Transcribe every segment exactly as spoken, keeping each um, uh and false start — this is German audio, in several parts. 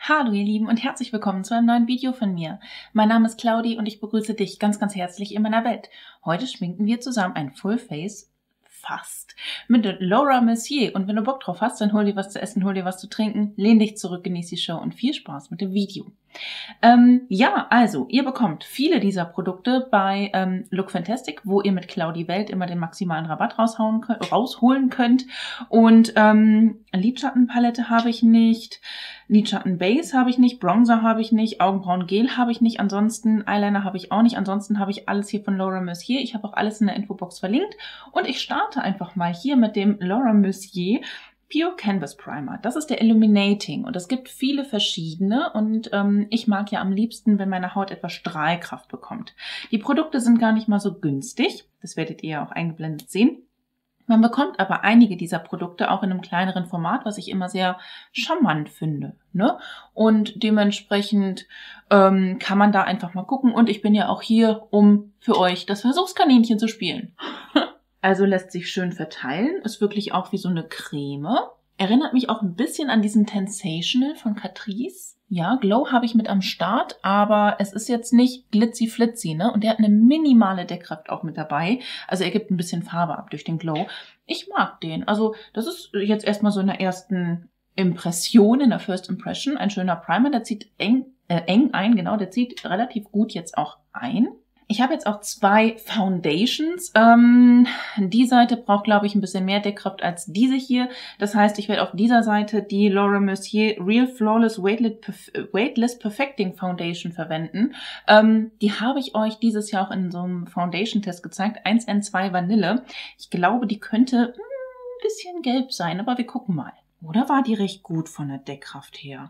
Hallo ihr Lieben und herzlich willkommen zu einem neuen Video von mir. Mein Name ist Claudi und ich begrüße dich ganz, ganz herzlich in meiner Welt. Heute schminken wir zusammen ein Full Face, fast, mit Laura Mercier. Und wenn du Bock drauf hast, dann hol dir was zu essen, hol dir was zu trinken, lehn dich zurück, genieß die Show und viel Spaß mit dem Video. Ähm, ja, also, ihr bekommt viele dieser Produkte bei ähm, Look Fantastic, wo ihr mit Claudi Welt immer den maximalen Rabatt raushauen könnt, rausholen könnt. Und ähm, Lidschattenpalette habe ich nicht, Lidschattenbase habe ich nicht, Bronzer habe ich nicht, Augenbrauengel habe ich nicht, ansonsten Eyeliner habe ich auch nicht, ansonsten habe ich alles hier von Laura Mercier. Ich habe auch alles in der Infobox verlinkt und ich starte einfach mal hier mit dem Laura Mercier Pure Canvas Primer. Das ist der Illuminating und es gibt viele verschiedene und ähm, ich mag ja am liebsten, wenn meine Haut etwas Strahlkraft bekommt. Die Produkte sind gar nicht mal so günstig, das werdet ihr ja auch eingeblendet sehen. Man bekommt aber einige dieser Produkte auch in einem kleineren Format, was ich immer sehr charmant finde, ne? Und dementsprechend ähm, kann man da einfach mal gucken und ich bin ja auch hier, um für euch das Versuchskaninchen zu spielen. Also lässt sich schön verteilen, ist wirklich auch wie so eine Creme. Erinnert mich auch ein bisschen an diesen Tensational von Catrice. Ja, Glow habe ich mit am Start, aber es ist jetzt nicht glitzy-flitzy, ne? Und der hat eine minimale Deckkraft auch mit dabei. Also er gibt ein bisschen Farbe ab durch den Glow. Ich mag den. Also das ist jetzt erstmal so in der ersten Impression, in der First Impression. Ein schöner Primer, der zieht eng, äh, eng ein, genau, der zieht relativ gut jetzt auch ein. Ich habe jetzt auch zwei Foundations. Ähm, die Seite braucht, glaube ich, ein bisschen mehr Deckkraft als diese hier. Das heißt, ich werde auf dieser Seite die Laura Mercier Real Flawless Weightless Perfecting Foundation verwenden. Ähm, die habe ich euch dieses Jahr auch in so einem Foundation-Test gezeigt. eins N zwei Vanille. Ich glaube, die könnte ein bisschen gelb sein, aber wir gucken mal. Oder war die recht gut von der Deckkraft her?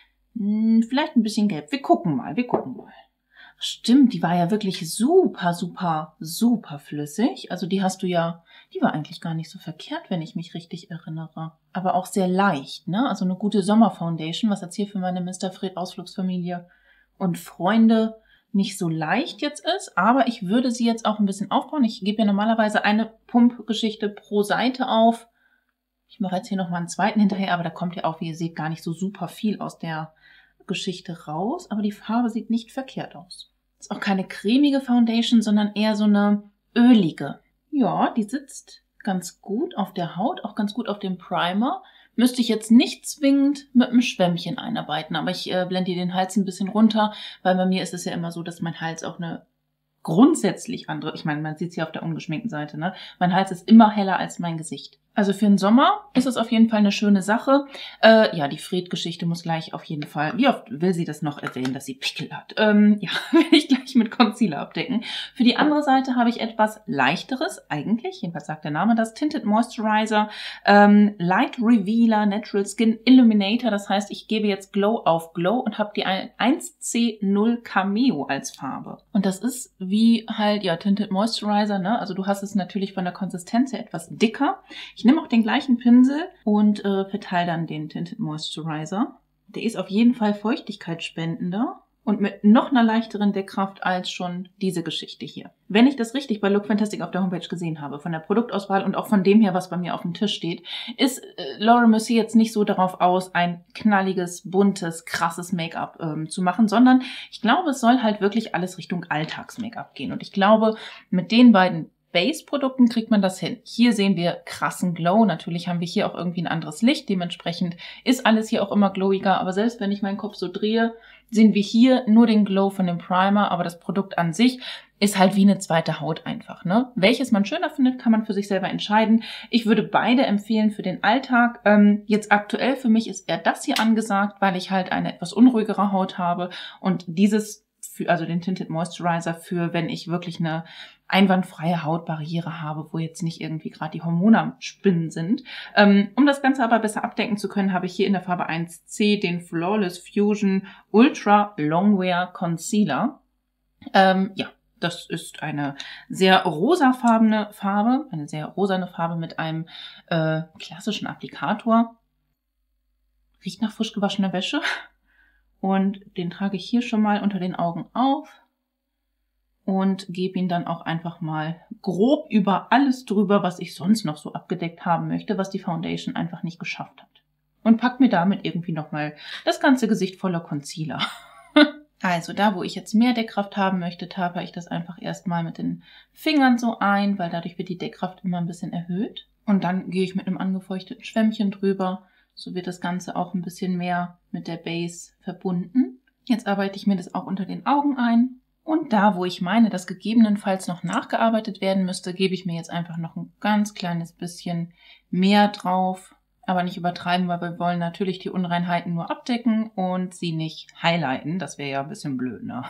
Hm, vielleicht ein bisschen gelb. Wir gucken mal, wir gucken mal. Stimmt, die war ja wirklich super, super, super flüssig. Also die hast du ja, die war eigentlich gar nicht so verkehrt, wenn ich mich richtig erinnere. Aber auch sehr leicht, ne? Also eine gute Sommerfoundation, was jetzt hier für meine Mister Fred Ausflugsfamilie und Freunde nicht so leicht jetzt ist. Aber ich würde sie jetzt auch ein bisschen aufbauen. Ich gebe ja normalerweise eine Pumpgeschichte pro Seite auf. Ich mache jetzt hier nochmal einen zweiten hinterher, aber da kommt ja auch, wie ihr seht, gar nicht so super viel aus der Geschichte raus, aber die Farbe sieht nicht verkehrt aus. Ist auch keine cremige Foundation, sondern eher so eine ölige. Ja, die sitzt ganz gut auf der Haut, auch ganz gut auf dem Primer. Müsste ich jetzt nicht zwingend mit einem Schwämmchen einarbeiten, aber ich äh, blende den Hals ein bisschen runter, weil bei mir ist es ja immer so, dass mein Hals auch eine grundsätzlich andere, ich meine, man sieht es hier auf der ungeschminkten Seite, ne? Mein Hals ist immer heller als mein Gesicht. Also für den Sommer ist es auf jeden Fall eine schöne Sache. Äh, ja, die Fred-Geschichte muss gleich auf jeden Fall, wie oft will sie das noch erwähnen, dass sie Pickel hat? Ähm, ja, werde ich gleich mit Concealer abdecken. Für die andere Seite habe ich etwas Leichteres, eigentlich, jedenfalls sagt der Name das, Tinted Moisturizer, ähm, Light Revealer, Natural Skin Illuminator. Das heißt, ich gebe jetzt Glow auf Glow und habe die eins C null Cameo als Farbe. Und das ist wie halt, ja, Tinted Moisturizer, ne? Also du hast es natürlich von der Konsistenz her etwas dicker. Ich nehme auch den gleichen Pinsel und äh, verteile dann den Tinted Moisturizer. Der ist auf jeden Fall feuchtigkeitsspendender und mit noch einer leichteren Deckkraft als schon diese Geschichte hier. Wenn ich das richtig bei Look Fantastic auf der Homepage gesehen habe, von der Produktauswahl und auch von dem her, was bei mir auf dem Tisch steht, ist äh, Laura Mercier jetzt nicht so darauf aus, ein knalliges, buntes, krasses Make-up ähm, zu machen, sondern ich glaube, es soll halt wirklich alles Richtung Alltags-Make-up gehen. Und ich glaube, mit den beiden Base-Produkten kriegt man das hin. Hier sehen wir krassen Glow. Natürlich haben wir hier auch irgendwie ein anderes Licht. Dementsprechend ist alles hier auch immer glowiger. Aber selbst wenn ich meinen Kopf so drehe, sehen wir hier nur den Glow von dem Primer. Aber das Produkt an sich ist halt wie eine zweite Haut einfach, ne? Welches man schöner findet, kann man für sich selber entscheiden. Ich würde beide empfehlen für den Alltag. Ähm, jetzt aktuell für mich ist eher das hier angesagt, weil ich halt eine etwas unruhigere Haut habe. Und dieses, für, also den Tinted Moisturizer für, wenn ich wirklich eine einwandfreie Hautbarriere habe, wo jetzt nicht irgendwie gerade die Hormone am Spinnen sind. Ähm, um das Ganze aber besser abdecken zu können, habe ich hier in der Farbe eins C den Flawless Fusion Ultra Longwear Concealer. Ähm, ja, das ist eine sehr rosafarbene Farbe, eine sehr rosane Farbe mit einem äh, klassischen Applikator. Riecht nach frisch gewaschener Wäsche. Und den trage ich hier schon mal unter den Augen auf. Und gebe ihn dann auch einfach mal grob über alles drüber, was ich sonst noch so abgedeckt haben möchte, was die Foundation einfach nicht geschafft hat. und pack mir damit irgendwie nochmal das ganze Gesicht voller Concealer. Also da, wo ich jetzt mehr Deckkraft haben möchte, taper ich das einfach erstmal mit den Fingern so ein, weil dadurch wird die Deckkraft immer ein bisschen erhöht. Und dann gehe ich mit einem angefeuchteten Schwämmchen drüber. So wird das Ganze auch ein bisschen mehr mit der Base verbunden. Jetzt arbeite ich mir das auch unter den Augen ein. Und da, wo ich meine, dass gegebenenfalls noch nachgearbeitet werden müsste, gebe ich mir jetzt einfach noch ein ganz kleines bisschen mehr drauf. Aber nicht übertreiben, weil wir wollen natürlich die Unreinheiten nur abdecken und sie nicht highlighten. Das wäre ja ein bisschen blöd, ne?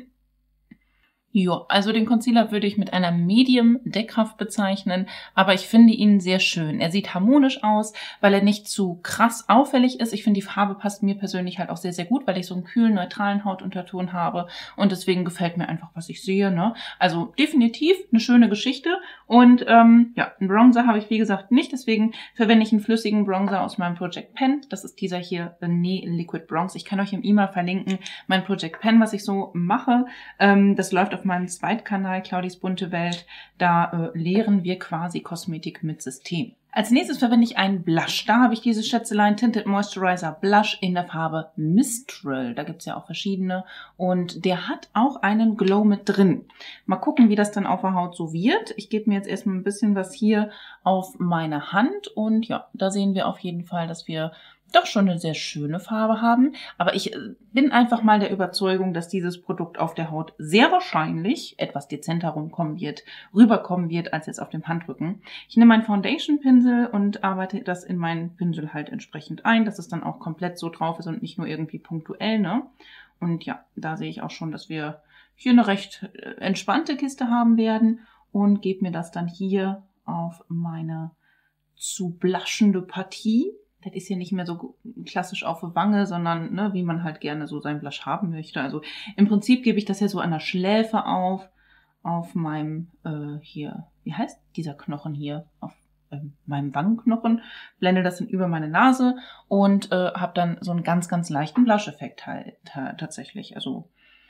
Ja, also den Concealer würde ich mit einer Medium Deckkraft bezeichnen, aber ich finde ihn sehr schön. Er sieht harmonisch aus, weil er nicht zu krass auffällig ist. Ich finde, die Farbe passt mir persönlich halt auch sehr, sehr gut, weil ich so einen kühlen, neutralen Hautunterton habe und deswegen gefällt mir einfach, was ich sehe, ne? Also definitiv eine schöne Geschichte und ähm, ja, einen Bronzer habe ich, wie gesagt, nicht, deswegen verwende ich einen flüssigen Bronzer aus meinem Project Pen. Das ist dieser hier, The Nee Liquid Bronze. Ich kann euch im E-Mail verlinken, mein Project Pen, was ich so mache. Ähm, das läuft auf auf meinem Zweitkanal Claudis bunte Welt, da äh, lehren wir quasi Kosmetik mit System. Als nächstes verwende ich einen Blush. Da habe ich diese Schätzelein Tinted Moisturizer Blush in der Farbe Mistral. Da gibt es ja auch verschiedene und der hat auch einen Glow mit drin. Mal gucken, wie das dann auf der Haut so wird. Ich gebe mir jetzt erstmal ein bisschen was hier auf meine Hand und ja, da sehen wir auf jeden Fall, dass wir doch schon eine sehr schöne Farbe haben. Aber ich bin einfach mal der Überzeugung, dass dieses Produkt auf der Haut sehr wahrscheinlich etwas dezenter rumkommen wird, rüberkommen wird, als jetzt auf dem Handrücken. Ich nehme meinen Foundation-Pinsel und arbeite das in meinen Pinsel halt entsprechend ein, dass es dann auch komplett so drauf ist und nicht nur irgendwie punktuell, ne? Und ja, da sehe ich auch schon, dass wir hier eine recht entspannte Kiste haben werden und gebe mir das dann hier auf meine zu blushende Partie. Das ist hier nicht mehr so klassisch auf der Wange, sondern ne, wie man halt gerne so sein Blush haben möchte. Also im Prinzip gebe ich das ja so an der Schläfe auf, auf meinem, äh, hier, wie heißt dieser Knochen hier? Auf ähm, meinem Wangenknochen, blende das dann über meine Nase und äh, habe dann so einen ganz, ganz leichten Blush-Effekt halt tatsächlich. Also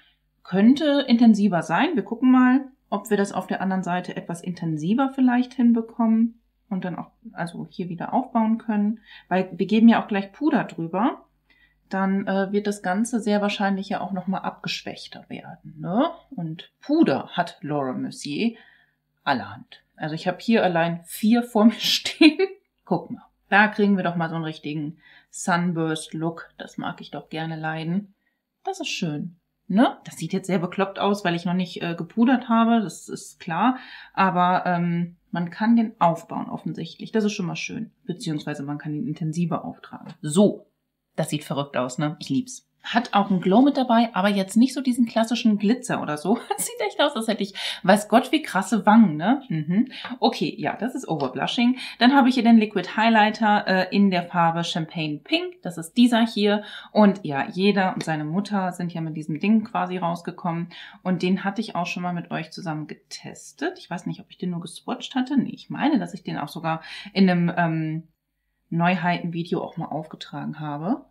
könnte intensiver sein. Wir gucken mal, ob wir das auf der anderen Seite etwas intensiver vielleicht hinbekommen. Und dann auch, also hier wieder aufbauen können, weil wir geben ja auch gleich Puder drüber, dann äh, wird das Ganze sehr wahrscheinlich ja auch nochmal abgeschwächter werden, ne? Und Puder hat Laura Mercier allerhand. Also ich habe hier allein vier vor mir stehen. Guck mal, da kriegen wir doch mal so einen richtigen Sunburst-Look. Das mag ich doch gerne leiden. Das ist schön. Ne? Das sieht jetzt sehr bekloppt aus, weil ich noch nicht äh, gepudert habe, das ist klar. Aber ähm, man kann den aufbauen offensichtlich. Das ist schon mal schön. Beziehungsweise man kann ihn intensiver auftragen. So, das sieht verrückt aus, ne? Ich lieb's. Hat auch einen Glow mit dabei, aber jetzt nicht so diesen klassischen Glitzer oder so. Das sieht echt aus, als hätte ich, weiß Gott, wie krasse Wangen, ne? Mhm. Okay, ja, das ist Overblushing. Dann habe ich hier den Liquid Highlighter äh, in der Farbe Champagne Pink. Das ist dieser hier. Und ja, jeder und seine Mutter sind ja mit diesem Ding quasi rausgekommen. Und den hatte ich auch schon mal mit euch zusammen getestet. Ich weiß nicht, ob ich den nur geswatcht hatte. Nee, ich meine, dass ich den auch sogar in einem ähm, Neuheiten-Video auch mal aufgetragen habe.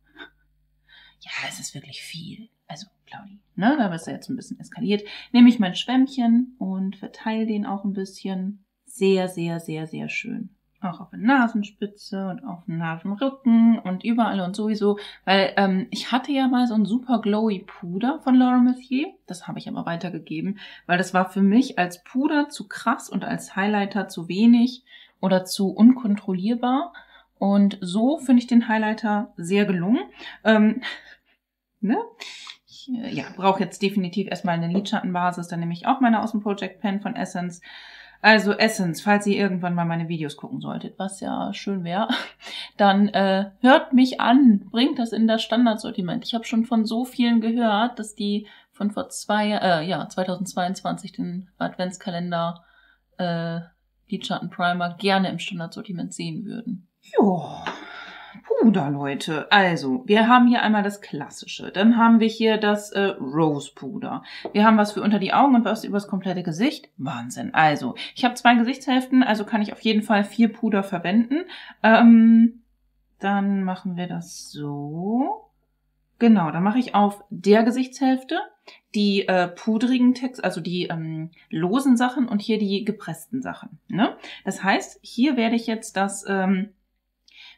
Ja, es ist wirklich viel. Also, Claudi, ne, da bist du jetzt ein bisschen eskaliert. Nehme ich mein Schwämmchen und verteile den auch ein bisschen. Sehr, sehr, sehr, sehr schön. Auch auf der Nasenspitze und auf dem Nasenrücken und überall und sowieso. Weil ähm, ich hatte ja mal so ein super glowy Puder von Laura Mercier. Das habe ich aber weitergegeben, weil das war für mich als Puder zu krass und als Highlighter zu wenig oder zu unkontrollierbar. Und so finde ich den Highlighter sehr gelungen. Ähm, ne? Ich ja, brauche jetzt definitiv erstmal eine Lidschattenbasis. Dann nehme ich auch meine aus dem Project Pen von Essence. Also Essence, falls ihr irgendwann mal meine Videos gucken solltet, was ja schön wäre, dann äh, hört mich an, bringt das in das Standardsortiment. Ich habe schon von so vielen gehört, dass die von vor zwei, äh, ja, zweitausendzweiundzwanzig den Adventskalender äh, Lidschattenprimer gerne im Standardsortiment sehen würden. Ja, Puder, Leute. Also, wir haben hier einmal das Klassische. Dann haben wir hier das äh, Rose Puder. Wir haben was für unter die Augen und was übers komplette Gesicht. Wahnsinn. Also, ich habe zwei Gesichtshälften, also kann ich auf jeden Fall vier Puder verwenden. Ähm, dann machen wir das so. Genau, dann mache ich auf der Gesichtshälfte die äh, pudrigen Text, also die ähm, losen Sachen und hier die gepressten Sachen. Ne? Das heißt, hier werde ich jetzt das ähm,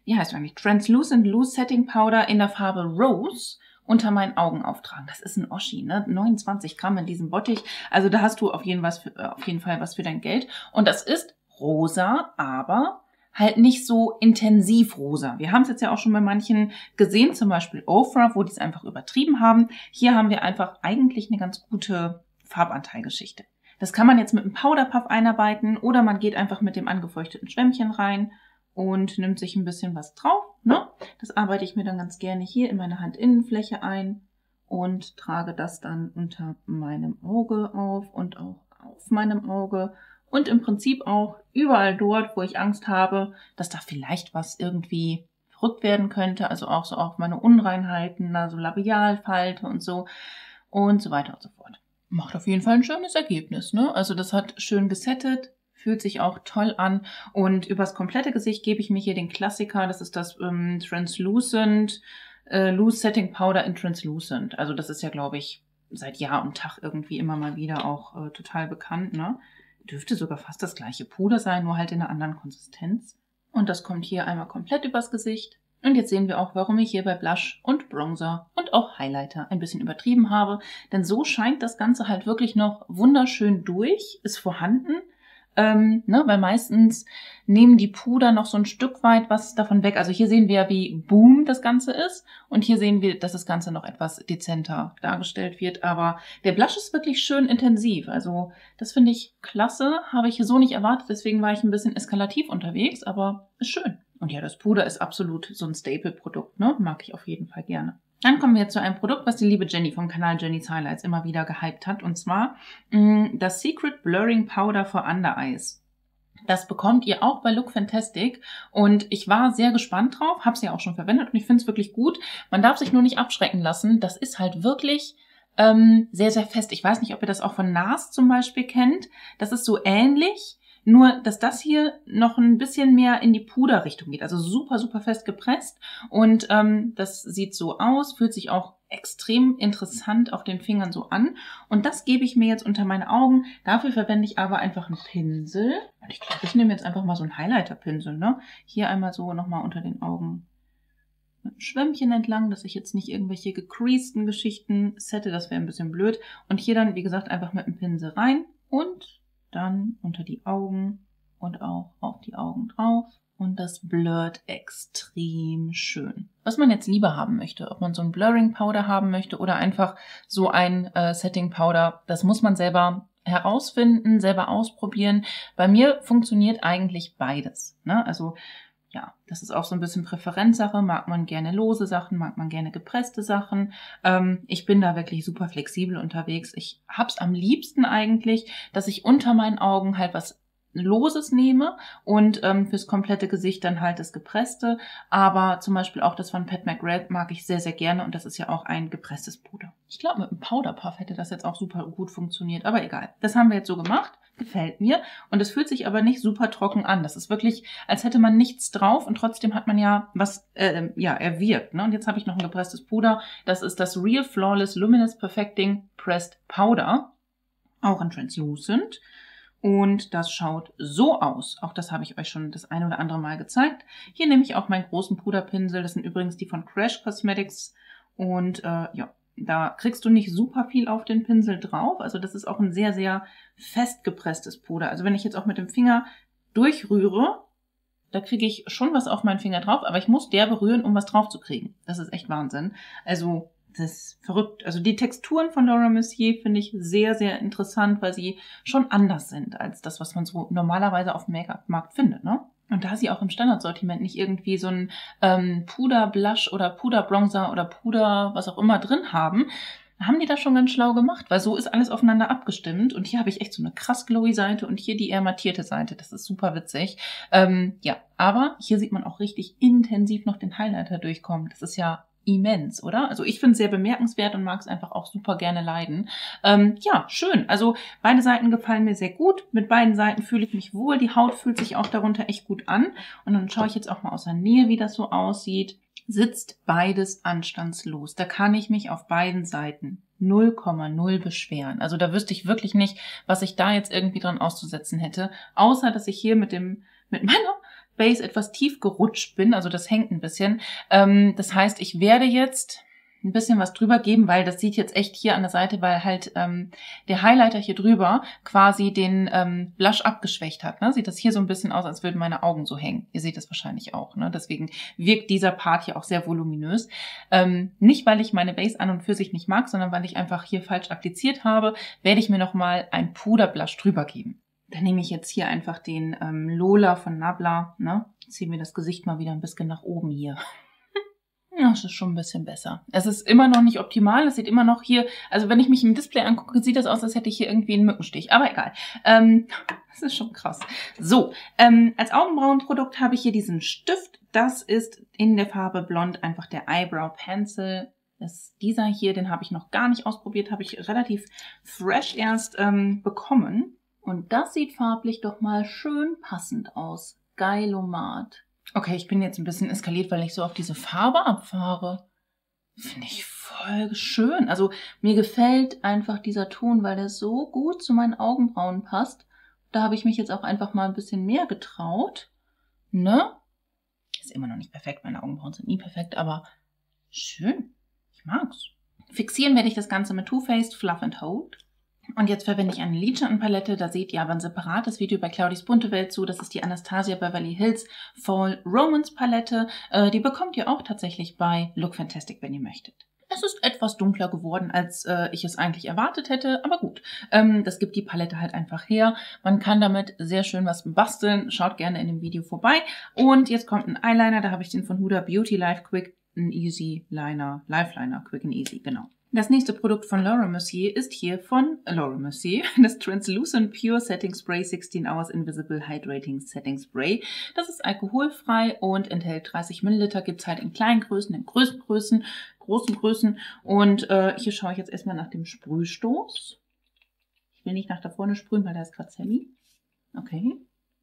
wie heißt es eigentlich, Translucent Loose Setting Powder in der Farbe Rose unter meinen Augen auftragen. Das ist ein Oschi, ne? neunundzwanzig Gramm in diesem Bottich. Also da hast du auf jeden, was für, auf jeden Fall was für dein Geld. Und das ist rosa, aber halt nicht so intensiv rosa. Wir haben es jetzt ja auch schon bei manchen gesehen, zum Beispiel Ofra, wo die es einfach übertrieben haben. Hier haben wir einfach eigentlich eine ganz gute Farbanteilgeschichte. Das kann man jetzt mit einem Powderpuff einarbeiten oder man geht einfach mit dem angefeuchteten Schwämmchen rein und nimmt sich ein bisschen was drauf. Ne? Das arbeite ich mir dann ganz gerne hier in meine Handinnenfläche ein und trage das dann unter meinem Auge auf und auch auf meinem Auge. Und im Prinzip auch überall dort, wo ich Angst habe, dass da vielleicht was irgendwie verrückt werden könnte. Also auch so auf meine Unreinheiten, also Labialfalte und so und so weiter und so fort. Macht auf jeden Fall ein schönes Ergebnis, ne? Also das hat schön gesettet, fühlt sich auch toll an. Und übers komplette Gesicht gebe ich mir hier den Klassiker. Das ist das ähm, Translucent äh, Loose Setting Powder in Translucent. Also das ist ja, glaube ich, seit Jahr und Tag irgendwie immer mal wieder auch äh, total bekannt, ne? Dürfte sogar fast das gleiche Puder sein, nur halt in einer anderen Konsistenz. Und das kommt hier einmal komplett übers Gesicht. Und jetzt sehen wir auch, warum ich hier bei Blush und Bronzer und auch Highlighter ein bisschen übertrieben habe. Denn so scheint das Ganze halt wirklich noch wunderschön durch, ist vorhanden. Ähm, ne, weil meistens nehmen die Puder noch so ein Stück weit was davon weg. Also hier sehen wir, wie boom das Ganze ist. Und hier sehen wir, dass das Ganze noch etwas dezenter dargestellt wird. Aber der Blush ist wirklich schön intensiv. Also das finde ich klasse. Habe ich so nicht erwartet. Deswegen war ich ein bisschen eskalativ unterwegs. Aber ist schön. Und ja, das Puder ist absolut so ein Staple-Produkt, ne? Mag ich auf jeden Fall gerne. Dann kommen wir jetzt zu einem Produkt, was die liebe Jenny vom Kanal Jenny's Highlights immer wieder gehypt hat. Und zwar mh, das Secret Blurring Powder for Under Eyes. Das bekommt ihr auch bei Look Fantastic. Und ich war sehr gespannt drauf, habe es ja auch schon verwendet und ich finde es wirklich gut. Man darf sich nur nicht abschrecken lassen. Das ist halt wirklich ähm, sehr, sehr fest. Ich weiß nicht, ob ihr das auch von NARS zum Beispiel kennt. Das ist so ähnlich. Nur, dass das hier noch ein bisschen mehr in die Puderrichtung geht. Also super, super fest gepresst. Und ähm, das sieht so aus, fühlt sich auch extrem interessant auf den Fingern so an. Und das gebe ich mir jetzt unter meine Augen. Dafür verwende ich aber einfach einen Pinsel. Und ich glaube, ich nehme jetzt einfach mal so einen Highlighter-Pinsel, ne? Hier einmal so nochmal unter den Augen mit einem Schwämmchen entlang, dass ich jetzt nicht irgendwelche gecreasten Geschichten sette. Das wäre ein bisschen blöd. Und hier dann, wie gesagt, einfach mit dem Pinsel rein und dann unter die Augen und auch auf die Augen drauf. Und das blurrt extrem schön. Was man jetzt lieber haben möchte, ob man so ein Blurring Powder haben möchte oder einfach so ein äh, Setting Powder, das muss man selber herausfinden, selber ausprobieren. Bei mir funktioniert eigentlich beides, ne? Also ja, das ist auch so ein bisschen Präferenzsache. Mag man gerne lose Sachen, mag man gerne gepresste Sachen. Ähm, ich bin da wirklich super flexibel unterwegs. Ich hab's am liebsten eigentlich, dass ich unter meinen Augen halt was Loses nehme und ähm, fürs komplette Gesicht dann halt das Gepresste. Aber zum Beispiel auch das von Pat McGrath mag ich sehr, sehr gerne und das ist ja auch ein gepresstes Puder. Ich glaube, mit einem Powderpuff hätte das jetzt auch super gut funktioniert, aber egal. Das haben wir jetzt so gemacht. Gefällt mir. Und es fühlt sich aber nicht super trocken an. Das ist wirklich, als hätte man nichts drauf und trotzdem hat man ja was, äh, ja, erwirkt. Ne? Und jetzt habe ich noch ein gepresstes Puder. Das ist das Real Flawless Luminous Perfecting Pressed Powder. Auch in Translucent. Und das schaut so aus. Auch das habe ich euch schon das ein oder andere Mal gezeigt. Hier nehme ich auch meinen großen Puderpinsel. Das sind übrigens die von Crash Cosmetics. Und äh, ja, da kriegst du nicht super viel auf den Pinsel drauf. Also das ist auch ein sehr, sehr fest gepresstes Puder. Also wenn ich jetzt auch mit dem Finger durchrühre, da kriege ich schon was auf meinen Finger drauf. Aber ich muss der berühren, um was drauf zu kriegen. Das ist echt Wahnsinn. Also das ist verrückt. Also die Texturen von Laura Mercier finde ich sehr, sehr interessant, weil sie schon anders sind als das, was man so normalerweise auf dem Make-up-Markt findet, ne? Und da sie auch im Standardsortiment nicht irgendwie so ein ähm, Puder-Blush oder Puder-Bronzer oder Puder, was auch immer drin haben, haben die das schon ganz schlau gemacht, weil so ist alles aufeinander abgestimmt. Und hier habe ich echt so eine krass glowy Seite und hier die eher mattierte Seite. Das ist super witzig. Ähm, ja, aber hier sieht man auch richtig intensiv noch den Highlighter durchkommen. Das ist ja immens, oder? Also ich finde es sehr bemerkenswert und mag es einfach auch super gerne leiden. Ähm, ja, schön. Also beide Seiten gefallen mir sehr gut. Mit beiden Seiten fühle ich mich wohl. Die Haut fühlt sich auch darunter echt gut an. Und dann schaue ich jetzt auch mal aus der Nähe, wie das so aussieht. Sitzt beides anstandslos. Da kann ich mich auf beiden Seiten null Komma null beschweren. Also da wüsste ich wirklich nicht, was ich da jetzt irgendwie dran auszusetzen hätte. Außer, dass ich hier mit dem, mit meiner Base etwas tief gerutscht bin, also das hängt ein bisschen. Ähm, das heißt, ich werde jetzt ein bisschen was drüber geben, weil das sieht jetzt echt hier an der Seite, weil halt ähm, der Highlighter hier drüber quasi den ähm, Blush abgeschwächt hat. Ne? Sieht das hier so ein bisschen aus, als würden meine Augen so hängen. Ihr seht das wahrscheinlich auch. Ne? Deswegen wirkt dieser Part hier auch sehr voluminös. Ähm, nicht, weil ich meine Base an und für sich nicht mag, sondern weil ich einfach hier falsch appliziert habe, werde ich mir nochmal ein Puderblush drüber geben. Dann nehme ich jetzt hier einfach den ähm, Lola von Nabla. Ne? Ziehe mir das Gesicht mal wieder ein bisschen nach oben hier. Ja, das ist schon ein bisschen besser. Es ist immer noch nicht optimal. Es sieht immer noch hier, also wenn ich mich im Display angucke, sieht das aus, als hätte ich hier irgendwie einen Mückenstich. Aber egal. Ähm, das ist schon krass. So, ähm, als Augenbrauenprodukt habe ich hier diesen Stift. Das ist in der Farbe Blond einfach der Eyebrow Pencil. Das ist dieser hier, den habe ich noch gar nicht ausprobiert. Habe ich relativ fresh erst ähm, bekommen. Und das sieht farblich doch mal schön passend aus. Geilomat. Okay, ich bin jetzt ein bisschen eskaliert, weil ich so auf diese Farbe abfahre. Finde ich voll schön. Also mir gefällt einfach dieser Ton, weil der so gut zu meinen Augenbrauen passt. Da habe ich mich jetzt auch einfach mal ein bisschen mehr getraut. Ne? Ist immer noch nicht perfekt, meine Augenbrauen sind nie perfekt, aber schön. Ich mag's. Fixieren werde ich das Ganze mit Too Faced Fluff and Hold. Und jetzt verwende ich eine Lidschattenpalette. Da seht ihr aber ein separates Video bei Claudis bunte Welt zu. Das ist die Anastasia Beverly Hills Fall Romance Palette. Äh, die bekommt ihr auch tatsächlich bei Look Fantastic, wenn ihr möchtet. Es ist etwas dunkler geworden, als äh, ich es eigentlich erwartet hätte, aber gut. Ähm, das gibt die Palette halt einfach her. Man kann damit sehr schön was basteln. Schaut gerne in dem Video vorbei. Und jetzt kommt ein Eyeliner. Da habe ich den von Huda Beauty Life Quick and Easy Liner, Life Liner Quick and Easy, genau. Das nächste Produkt von Laura Mercier ist hier von Laura Mercier, das Translucent Pure Setting Spray sechzehn Hours Invisible Hydrating Setting Spray. Das ist alkoholfrei und enthält dreißig Milliliter, gibt es halt in kleinen Größen, in größten Größen, großen Größen. Und äh, hier schaue ich jetzt erstmal nach dem Sprühstoß. Ich will nicht nach da vorne sprühen, weil da ist gerade Sammy. Okay.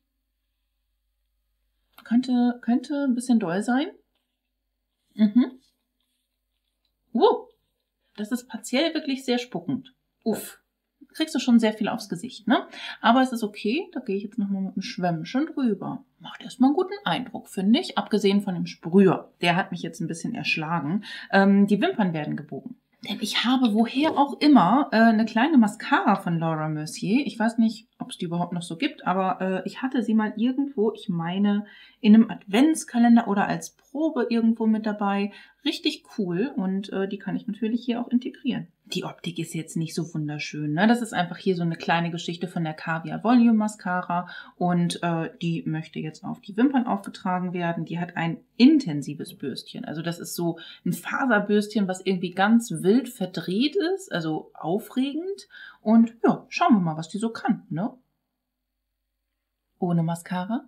Könnte, könnte ein bisschen doll sein. Mhm. Uh. Das ist partiell wirklich sehr spuckend. Uff. Kriegst du schon sehr viel aufs Gesicht, ne? Aber es ist okay. Da gehe ich jetzt nochmal mit dem Schwämmchen drüber. Macht erstmal einen guten Eindruck, finde ich. Abgesehen von dem Sprüher. Der hat mich jetzt ein bisschen erschlagen. Ähm, die Wimpern werden gebogen. Denn ich habe woher auch immer äh, eine kleine Mascara von Laura Mercier. Ich weiß nicht, ob es die überhaupt noch so gibt, aber äh, ich hatte sie mal irgendwo, ich meine, in einem Adventskalender oder als Probe irgendwo mit dabei. Richtig cool und äh, die kann ich natürlich hier auch integrieren. Die Optik ist jetzt nicht so wunderschön, ne? Das ist einfach hier so eine kleine Geschichte von der Caviar Volume Mascara und äh, die möchte jetzt auf die Wimpern aufgetragen werden. Die hat ein intensives Bürstchen, also das ist so ein Faserbürstchen, was irgendwie ganz wild verdreht ist, also aufregend. Und ja, schauen wir mal, was die so kann, ne? Ohne Mascara.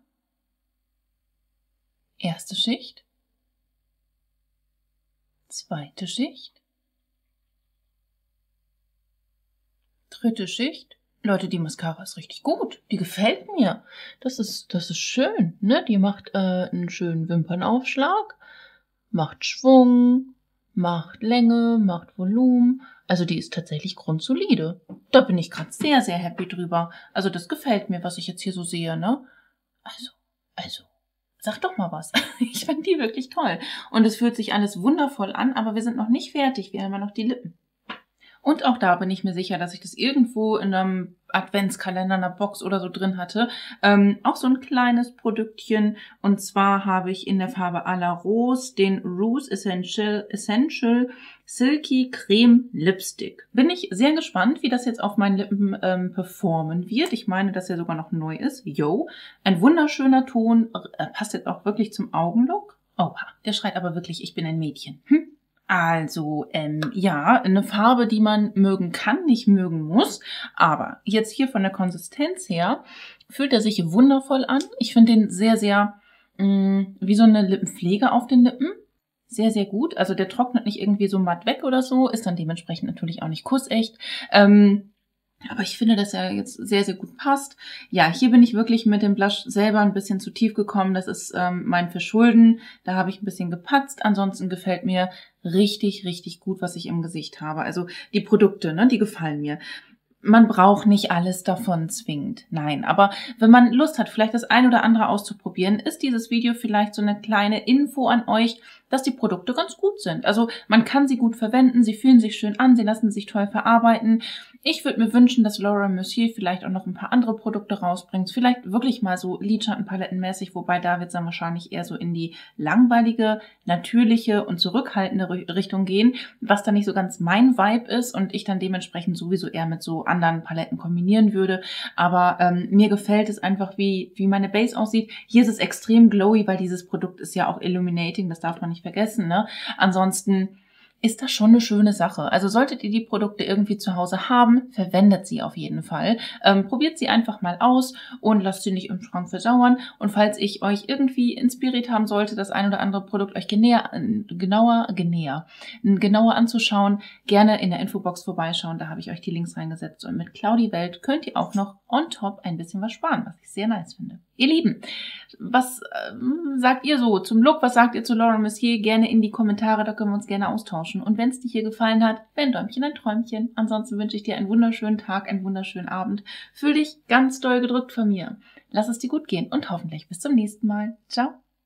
Erste Schicht. Zweite Schicht. Dritte Schicht. Leute, die Mascara ist richtig gut. Die gefällt mir. Das ist, das ist schön, ne? Die macht äh, einen schönen Wimpernaufschlag, macht Schwung, macht Länge, macht Volumen. Also die ist tatsächlich grundsolide. Da bin ich gerade sehr, sehr happy drüber. Also das gefällt mir, was ich jetzt hier so sehe, ne? Also, also. Sag doch mal was. Ich fand die wirklich toll. Und es fühlt sich alles wundervoll an, aber wir sind noch nicht fertig. Wir haben ja noch die Lippen. Und auch da bin ich mir sicher, dass ich das irgendwo in einem Adventskalender, einer Box oder so drin hatte. Ähm, auch so ein kleines Produktchen. Und zwar habe ich in der Farbe à la Rose den Rouge Essential, Essential Silky Creme Lipstick. Bin ich sehr gespannt, wie das jetzt auf meinen Lippen ähm, performen wird. Ich meine, dass er sogar noch neu ist. Yo, ein wunderschöner Ton. Äh, passt jetzt auch wirklich zum Augenlook. Oha, der schreit aber wirklich, ich bin ein Mädchen. Hm? Also, ähm, ja, eine Farbe, die man mögen kann, nicht mögen muss. Aber jetzt hier von der Konsistenz her fühlt er sich wundervoll an. Ich finde den sehr, sehr mh, wie so eine Lippenpflege auf den Lippen. Sehr, sehr gut. Also der trocknet nicht irgendwie so matt weg oder so. Ist dann dementsprechend natürlich auch nicht kussecht. Ähm, aber ich finde, dass er jetzt sehr, sehr gut passt. Ja, hier bin ich wirklich mit dem Blush selber ein bisschen zu tief gekommen. Das ist ähm, mein Verschulden. Da habe ich ein bisschen gepatzt. Ansonsten gefällt mir richtig, richtig gut, was ich im Gesicht habe. Also die Produkte, ne, die gefallen mir. Man braucht nicht alles davon zwingend. Nein, aber wenn man Lust hat, vielleicht das ein oder andere auszuprobieren, ist dieses Video vielleicht so eine kleine Info an euch, dass die Produkte ganz gut sind. Also man kann sie gut verwenden, sie fühlen sich schön an, sie lassen sich toll verarbeiten. Ich würde mir wünschen, dass Laura Mercier vielleicht auch noch ein paar andere Produkte rausbringt. Vielleicht wirklich mal so Lidschattenpalettenmäßig, wobei da wird es dann wahrscheinlich eher so in die langweilige, natürliche und zurückhaltende Richtung gehen, was dann nicht so ganz mein Vibe ist und ich dann dementsprechend sowieso eher mit so anderen Paletten kombinieren würde. Aber ähm, mir gefällt es einfach, wie, wie meine Base aussieht. Hier ist es extrem glowy, weil dieses Produkt ist ja auch illuminating, das darf man nicht vergessen, ne? Ansonsten ist das schon eine schöne Sache. Also solltet ihr die Produkte irgendwie zu Hause haben, verwendet sie auf jeden Fall. Ähm, probiert sie einfach mal aus und lasst sie nicht im Schrank versauern. Und falls ich euch irgendwie inspiriert haben sollte, das ein oder andere Produkt euch genäher, genauer, genäher, genauer anzuschauen, gerne in der Infobox vorbeischauen. Da habe ich euch die Links reingesetzt. Und mit Claudi Welt könnt ihr auch noch on top ein bisschen was sparen, was ich sehr nice finde. Ihr Lieben, was äh, sagt ihr so zum Look? Was sagt ihr zu Laura Mercier? Gerne in die Kommentare, da können wir uns gerne austauschen. Und wenn es dir hier gefallen hat, ein Däumchen, ein Träumchen. Ansonsten wünsche ich dir einen wunderschönen Tag, einen wunderschönen Abend. Fühl dich ganz doll gedrückt von mir. Lass es dir gut gehen und hoffentlich bis zum nächsten Mal. Ciao.